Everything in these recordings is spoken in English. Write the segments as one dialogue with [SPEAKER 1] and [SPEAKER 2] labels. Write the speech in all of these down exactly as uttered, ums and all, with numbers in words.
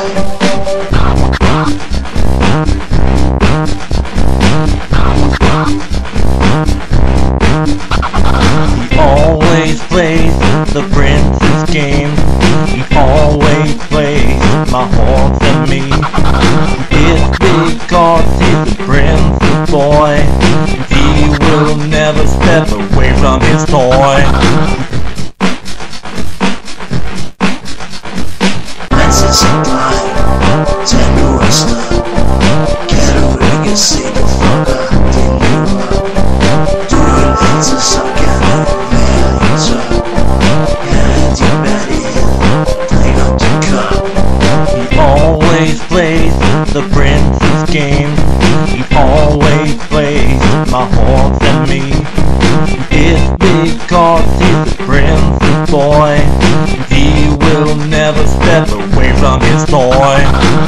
[SPEAKER 1] He always plays the princess game. He always plays my horse and me. It's because he's a princess boy. He will never step away from his toy.
[SPEAKER 2] Princess and blind, tender western. Quero enriquecer do fogo de lua. Dual lenses só quero ver isso. And you better play not to come.
[SPEAKER 1] He always plays the princess game. He always plays my horse and me. It's because he's a princess boy. He will never step away from his toy.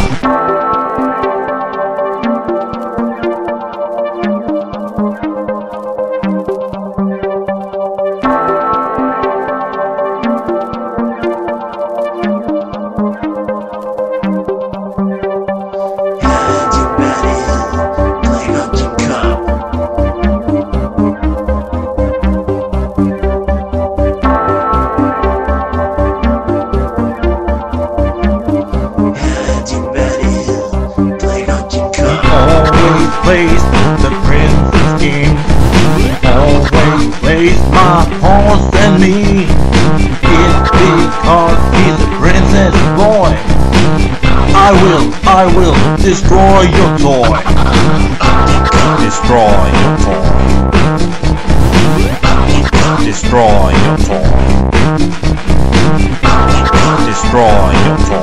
[SPEAKER 1] Plays the princess game. He always plays my horse and me. It's because he's a princess boy. I will, I will destroy your toy. Destroy your toy. Destroy your toy. Destroy your toy.